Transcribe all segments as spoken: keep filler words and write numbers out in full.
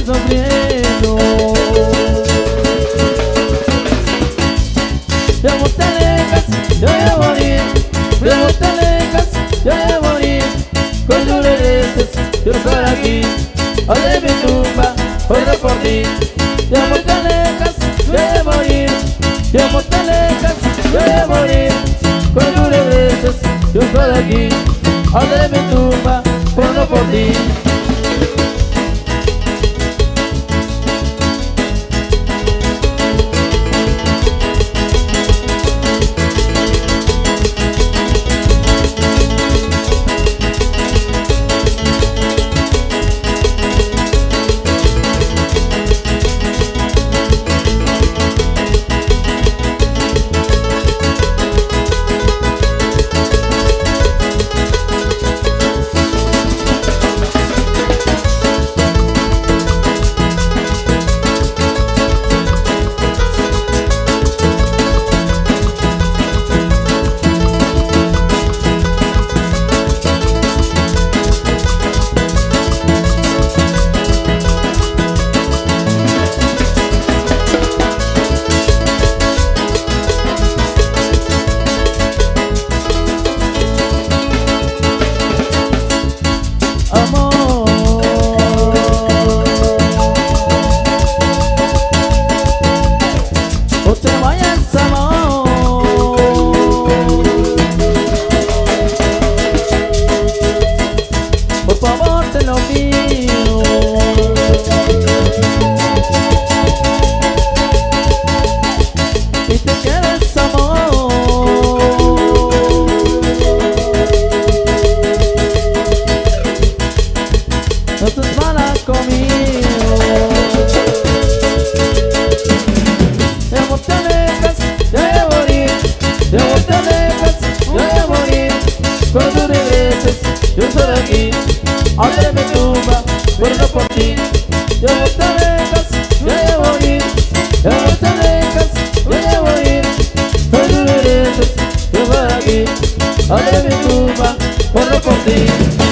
sufriendo. Ya vos te alejas, yo voy a morir. Ya vos te alejas, yo voy a morir. Cuando regreses, yo no estaré aquí. Haré mi tumba, oro por ti. Ya vos te alejas, yo voy a morir. Ya vos te alejas, yo voy a morir. Cuando regreses, yo estaré aquí. Haré mi tumba, oro por ti. Yo estoy aquí, abre mi tumba, muerto por ti. Yo te alejas, yo voy a morir. Yo te alejas, yo voy a morir. Cuando regreses, yo estoy aquí, abre mi tumba, muerto por ti.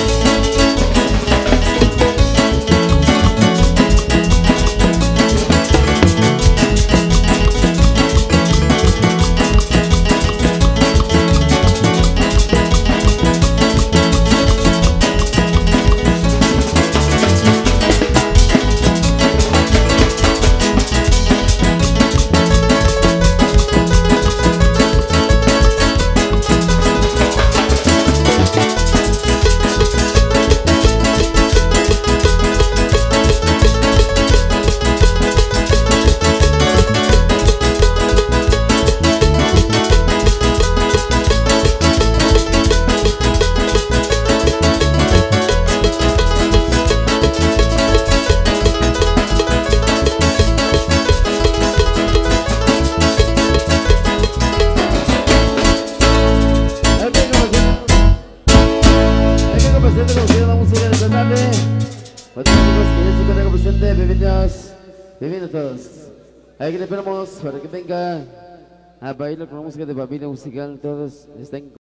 Bienvenidos todos. Aquí les esperamos para que venga a bailar con la música de familia musical. Todos estén